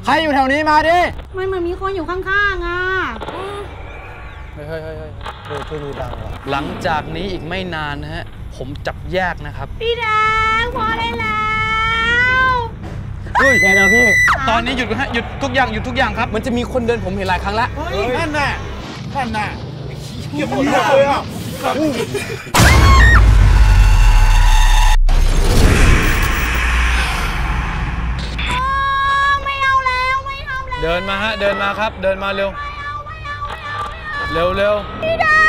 ใครอยู่แถวนี้มาดิมันเหมือนมีคนอยู่ข้างๆอ่ะเฮ้ยคือดูดังว่ะหลังจากนี้อีกไม่นานนะฮะผมจับแยกนะครับพี่แดงพอได้แล้วเฮ้ยเดี๋ยวพี่ตอนนี้หยุดฮะหยุดทุกอย่างครับมันจะมีคนเดินผมเห็นหลายครั้งแล้วนั่นน่ะเกี่ยวกับเลยอ่ะเดินมาฮะเดินมาครับเดินมาเร็วเร็วพี่แด